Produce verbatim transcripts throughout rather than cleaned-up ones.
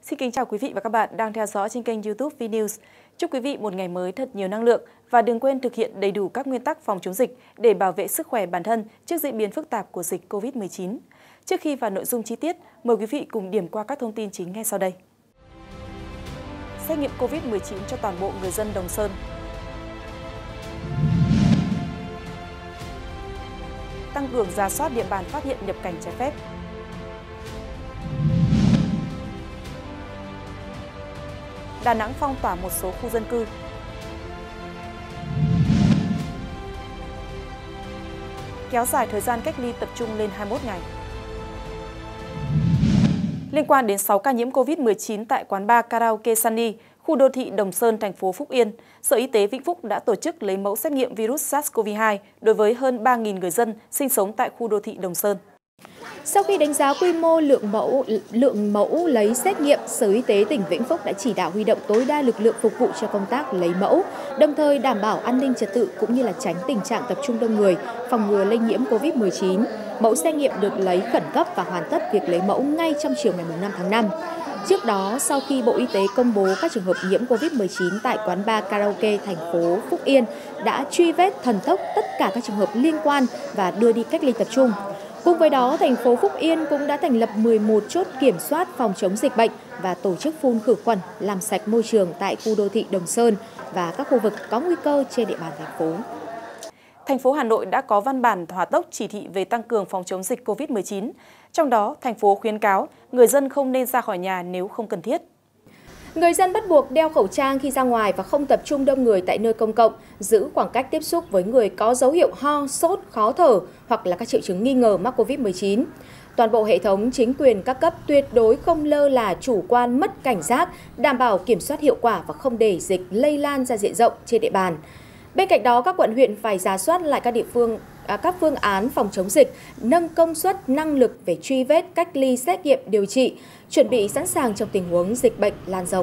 Xin kính chào quý vị và các bạn đang theo dõi trên kênh YouTube VNews. Chúc quý vị một ngày mới thật nhiều năng lượng và đừng quên thực hiện đầy đủ các nguyên tắc phòng chống dịch để bảo vệ sức khỏe bản thân trước diễn biến phức tạp của dịch Covid mười chín. Trước khi vào nội dung chi tiết, mời quý vị cùng điểm qua các thông tin chính ngay sau đây. Xét nghiệm Covid mười chín cho toàn bộ người dân Đồng Sơn. Tăng cường rà soát địa bàn phát hiện nhập cảnh trái phép. Đà Nẵng phong tỏa một số khu dân cư. Kéo dài thời gian cách ly tập trung lên hai mươi mốt ngày. Liên quan đến sáu ca nhiễm Covid mười chín tại quán bar karaoke Sunny, khu đô thị Đồng Sơn, thành phố Phúc Yên, Sở Y tế Vĩnh Phúc đã tổ chức lấy mẫu xét nghiệm virus SARS-xê o vê hai đối với hơn ba nghìn người dân sinh sống tại khu đô thị Đồng Sơn. Sau khi đánh giá quy mô lượng mẫu lượng mẫu lấy xét nghiệm, Sở Y tế tỉnh Vĩnh Phúc đã chỉ đạo huy động tối đa lực lượng phục vụ cho công tác lấy mẫu, đồng thời đảm bảo an ninh trật tự cũng như là tránh tình trạng tập trung đông người, phòng ngừa lây nhiễm Covid mười chín. Mẫu xét nghiệm được lấy khẩn cấp và hoàn tất việc lấy mẫu ngay trong chiều ngày năm tháng năm. Trước đó, sau khi Bộ Y tế công bố các trường hợp nhiễm Covid mười chín tại quán bar karaoke thành phố Phúc Yên đã truy vết thần tốc tất cả các trường hợp liên quan và đưa đi cách ly tập trung. Cùng với đó, thành phố Phúc Yên cũng đã thành lập mười một chốt kiểm soát phòng chống dịch bệnh và tổ chức phun khử khuẩn, làm sạch môi trường tại khu đô thị Đồng Sơn và các khu vực có nguy cơ trên địa bàn thành phố. Thành phố Hà Nội đã có văn bản hỏa tốc chỉ thị về tăng cường phòng chống dịch Covid mười chín. Trong đó, thành phố khuyến cáo người dân không nên ra khỏi nhà nếu không cần thiết. Người dân bắt buộc đeo khẩu trang khi ra ngoài và không tập trung đông người tại nơi công cộng, giữ khoảng cách tiếp xúc với người có dấu hiệu ho, sốt, khó thở hoặc là các triệu chứng nghi ngờ mắc Covid mười chín. Toàn bộ hệ thống chính quyền các cấp tuyệt đối không lơ là chủ quan, mất cảnh giác, đảm bảo kiểm soát hiệu quả và không để dịch lây lan ra diện rộng trên địa bàn. Bên cạnh đó, các quận huyện phải rà soát lại các địa phương các phương án phòng chống dịch, nâng công suất, năng lực về truy vết, cách ly, xét nghiệm, điều trị, chuẩn bị sẵn sàng trong tình huống dịch bệnh lan rộng.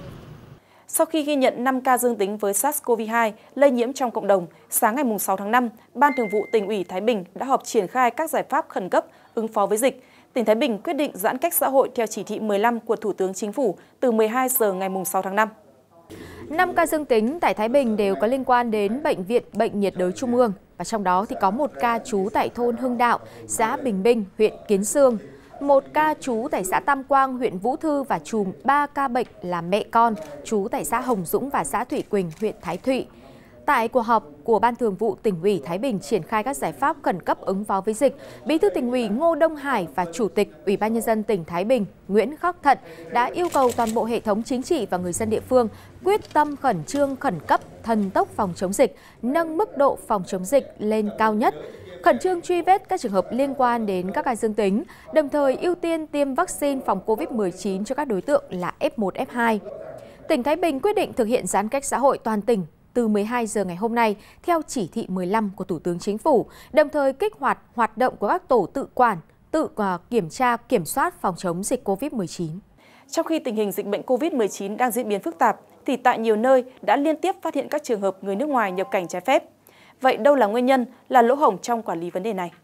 Sau khi ghi nhận năm ca dương tính với SARS-xê o vê hai lây nhiễm trong cộng đồng, sáng ngày sáu tháng năm, Ban Thường vụ Tỉnh ủy Thái Bình đã họp triển khai các giải pháp khẩn cấp ứng phó với dịch. Tỉnh Thái Bình quyết định giãn cách xã hội theo chỉ thị mười lăm của Thủ tướng Chính phủ từ mười hai giờ ngày sáu tháng năm. năm ca dương tính tại Thái Bình đều có liên quan đến Bệnh viện Bệnh nhiệt đới Trung ương. Và trong đó thì có một ca trú tại thôn Hưng Đạo, xã Bình Minh, huyện Kiến Xương, một ca trú tại xã Tam Quang, huyện Vũ Thư và chùm ba ca bệnh là mẹ con trú tại xã Hồng Dũng và xã Thủy Quỳnh, huyện Thái Thụy. Tại cuộc họp của Ban Thường vụ Tỉnh ủy Thái Bình triển khai các giải pháp khẩn cấp ứng phó với dịch, Bí thư Tỉnh ủy Ngô Đông Hải và Chủ tịch Ủy ban Nhân dân tỉnh Thái Bình Nguyễn Khắc Thận đã yêu cầu toàn bộ hệ thống chính trị và người dân địa phương quyết tâm khẩn trương khẩn cấp thần tốc phòng chống dịch, nâng mức độ phòng chống dịch lên cao nhất, khẩn trương truy vết các trường hợp liên quan đến các ca dương tính, đồng thời ưu tiên tiêm vaccine phòng Covid mười chín cho các đối tượng là F một, F hai. Tỉnh Thái Bình quyết định thực hiện giãn cách xã hội toàn tỉnh từ mười hai giờ ngày hôm nay theo chỉ thị mười lăm của Thủ tướng Chính phủ, đồng thời kích hoạt hoạt động của các tổ tự quản, tự kiểm tra, kiểm soát phòng chống dịch Covid mười chín. Trong khi tình hình dịch bệnh Covid mười chín đang diễn biến phức tạp, thì tại nhiều nơi đã liên tiếp phát hiện các trường hợp người nước ngoài nhập cảnh trái phép. Vậy đâu là nguyên nhân, là lỗ hổng trong quản lý vấn đề này?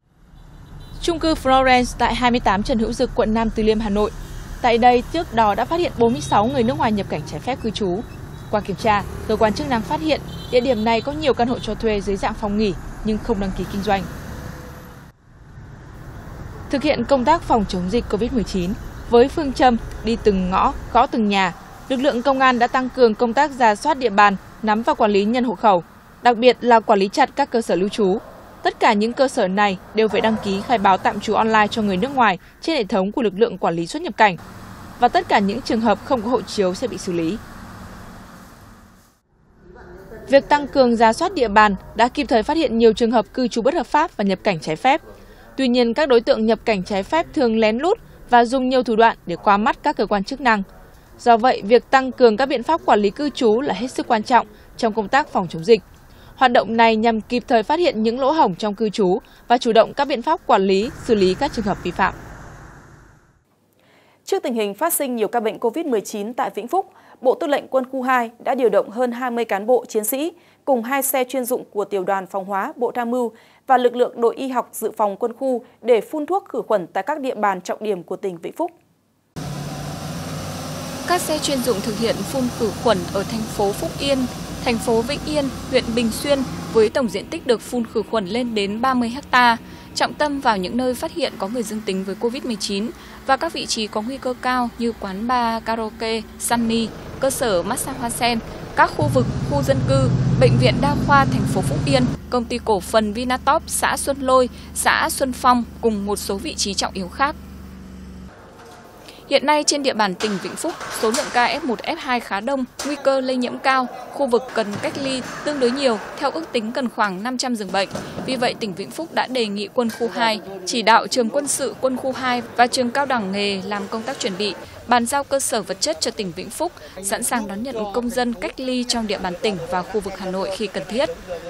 Chung cư Florence tại hai mươi tám Trần Hữu Dực, quận Nam Từ Liêm, Hà Nội. Tại đây, trước đó đã phát hiện bốn mươi sáu người nước ngoài nhập cảnh trái phép cư trú. Qua kiểm tra, cơ quan chức năng phát hiện địa điểm này có nhiều căn hộ cho thuê dưới dạng phòng nghỉ nhưng không đăng ký kinh doanh. Thực hiện công tác phòng chống dịch Covid mười chín với phương châm đi từng ngõ, gõ từng nhà, lực lượng công an đã tăng cường công tác rà soát địa bàn, nắm và quản lý nhân hộ khẩu, đặc biệt là quản lý chặt các cơ sở lưu trú. Tất cả những cơ sở này đều phải đăng ký khai báo tạm trú online cho người nước ngoài trên hệ thống của lực lượng quản lý xuất nhập cảnh. Và tất cả những trường hợp không có hộ chiếu sẽ bị xử lý. Việc tăng cường rà soát địa bàn đã kịp thời phát hiện nhiều trường hợp cư trú bất hợp pháp và nhập cảnh trái phép. Tuy nhiên, các đối tượng nhập cảnh trái phép thường lén lút và dùng nhiều thủ đoạn để qua mắt các cơ quan chức năng. Do vậy, việc tăng cường các biện pháp quản lý cư trú là hết sức quan trọng trong công tác phòng chống dịch. Hoạt động này nhằm kịp thời phát hiện những lỗ hổng trong cư trú và chủ động các biện pháp quản lý, xử lý các trường hợp vi phạm. Trước tình hình phát sinh nhiều ca bệnh Covid mười chín tại Vĩnh Phúc, Bộ Tư lệnh Quân khu hai đã điều động hơn hai mươi cán bộ chiến sĩ cùng hai xe chuyên dụng của Tiểu đoàn Phòng hóa Bộ Tham mưu và lực lượng đội y học dự phòng quân khu để phun thuốc khử khuẩn tại các địa bàn trọng điểm của tỉnh Vĩnh Phúc. các xe chuyên dụng thực hiện phun khử khuẩn ở thành phố Phúc Yên, thành phố Vĩnh Yên, huyện Bình Xuyên với tổng diện tích được phun khử khuẩn lên đến ba mươi héc ta, trọng tâm vào những nơi phát hiện có người dương tính với Covid mười chín và các vị trí có nguy cơ cao như quán bar, karaoke, sunny, cơ sở massage Hoa Sen, các khu vực, khu dân cư, bệnh viện đa khoa thành phố Phúc Yên, công ty cổ phần Vinatop xã Xuân Lôi, xã Xuân Phong cùng một số vị trí trọng yếu khác. Hiện nay trên địa bàn tỉnh Vĩnh Phúc, số lượng ca ép một, ép hai khá đông, nguy cơ lây nhiễm cao, khu vực cần cách ly tương đối nhiều, theo ước tính cần khoảng năm trăm giường bệnh. Vì vậy, tỉnh Vĩnh Phúc đã đề nghị quân khu hai, chỉ đạo trường quân sự quân khu hai và trường cao đẳng nghề làm công tác chuẩn bị, bàn giao cơ sở vật chất cho tỉnh Vĩnh Phúc, sẵn sàng đón nhận công dân cách ly trong địa bàn tỉnh và khu vực Hà Nội khi cần thiết.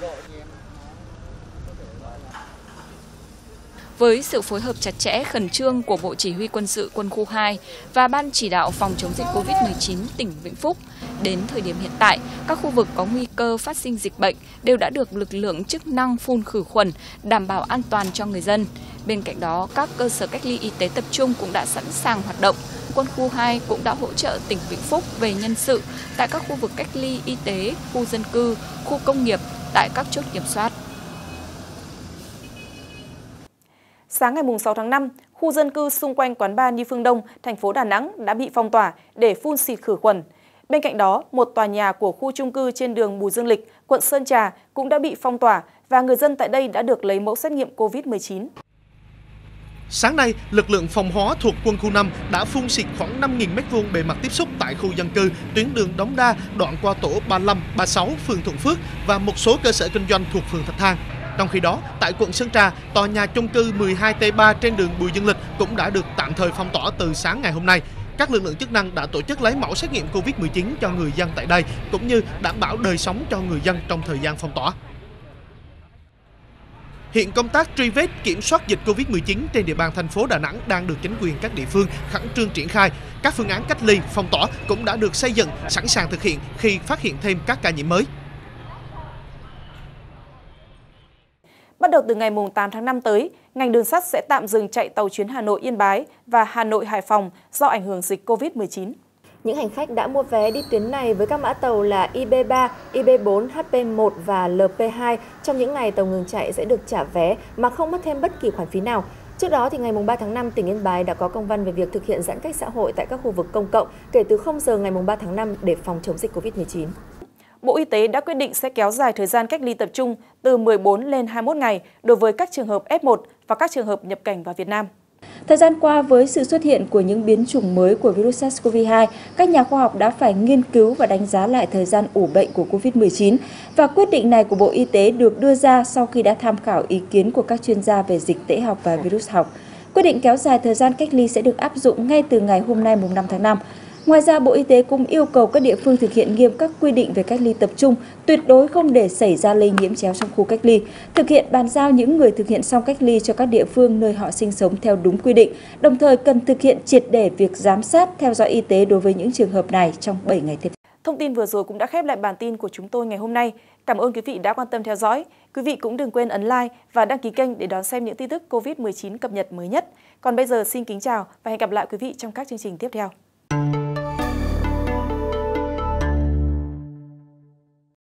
Với sự phối hợp chặt chẽ khẩn trương của Bộ Chỉ huy Quân sự Quân khu hai và Ban chỉ đạo phòng chống dịch Covid mười chín tỉnh Vĩnh Phúc, đến thời điểm hiện tại, các khu vực có nguy cơ phát sinh dịch bệnh đều đã được lực lượng chức năng phun khử khuẩn, đảm bảo an toàn cho người dân. Bên cạnh đó, các cơ sở cách ly y tế tập trung cũng đã sẵn sàng hoạt động. Quân khu hai cũng đã hỗ trợ tỉnh Vĩnh Phúc về nhân sự tại các khu vực cách ly y tế, khu dân cư, khu công nghiệp, tại các chốt kiểm soát. Sáng ngày sáu tháng năm, khu dân cư xung quanh quán bar Như Phương Đông, thành phố Đà Nẵng đã bị phong tỏa để phun xịt khử khuẩn. Bên cạnh đó, một tòa nhà của khu chung cư trên đường Bùi Dương Lịch, quận Sơn Trà cũng đã bị phong tỏa và người dân tại đây đã được lấy mẫu xét nghiệm Covid mười chín. Sáng nay, lực lượng phòng hóa thuộc quân khu năm đã phun xịt khoảng năm nghìn mét vuông bề mặt tiếp xúc tại khu dân cư, tuyến đường Đống Đa, đoạn qua tổ ba mươi lăm, ba mươi sáu, phường Thuận Phước và một số cơ sở kinh doanh thuộc phường Thạch Thang. Trong khi đó, tại quận Sơn Trà, tòa nhà chung cư mười hai T ba trên đường Bùi Dương Lịch cũng đã được tạm thời phong tỏa từ sáng ngày hôm nay. Các lực lượng chức năng đã tổ chức lấy mẫu xét nghiệm Covid mười chín cho người dân tại đây, cũng như đảm bảo đời sống cho người dân trong thời gian phong tỏa. Hiện công tác truy vết kiểm soát dịch Covid mười chín trên địa bàn thành phố Đà Nẵng đang được chính quyền các địa phương khẩn trương triển khai. Các phương án cách ly, phong tỏa cũng đã được xây dựng, sẵn sàng thực hiện khi phát hiện thêm các ca nhiễm mới. Bắt đầu từ ngày tám tháng năm tới, ngành đường sắt sẽ tạm dừng chạy tàu chuyến Hà Nội - Yên Bái và Hà Nội - Hải Phòng do ảnh hưởng dịch Covid mười chín. Những hành khách đã mua vé đi tuyến này với các mã tàu là I B ba, I B bốn, H P một và L P hai trong những ngày tàu ngừng chạy sẽ được trả vé mà không mất thêm bất kỳ khoản phí nào. Trước đó, thì ngày ba tháng năm, tỉnh Yên Bái đã có công văn về việc thực hiện giãn cách xã hội tại các khu vực công cộng kể từ không giờ ngày ba tháng năm để phòng chống dịch Covid mười chín. Bộ Y tế đã quyết định sẽ kéo dài thời gian cách ly tập trung từ mười bốn lên hai mươi mốt ngày đối với các trường hợp F một và các trường hợp nhập cảnh vào Việt Nam. Thời gian qua, với sự xuất hiện của những biến chủng mới của virus SARS-xê o vê hai, các nhà khoa học đã phải nghiên cứu và đánh giá lại thời gian ủ bệnh của Covid mười chín. Và quyết định này của Bộ Y tế được đưa ra sau khi đã tham khảo ý kiến của các chuyên gia về dịch tễ học và virus học. Quyết định kéo dài thời gian cách ly sẽ được áp dụng ngay từ ngày hôm nay mùng năm tháng năm. Ngoài ra, Bộ Y tế cũng yêu cầu các địa phương thực hiện nghiêm các quy định về cách ly tập trung, tuyệt đối không để xảy ra lây nhiễm chéo trong khu cách ly, thực hiện bàn giao những người thực hiện xong cách ly cho các địa phương nơi họ sinh sống theo đúng quy định, đồng thời cần thực hiện triệt để việc giám sát, theo dõi y tế đối với những trường hợp này trong bảy ngày tiếp theo. Thông tin vừa rồi cũng đã khép lại bản tin của chúng tôi ngày hôm nay. Cảm ơn quý vị đã quan tâm theo dõi. Quý vị cũng đừng quên ấn like và đăng ký kênh để đón xem những tin tức Covid mười chín cập nhật mới nhất. Còn bây giờ xin kính chào và hẹn gặp lại quý vị trong các chương trình tiếp theo.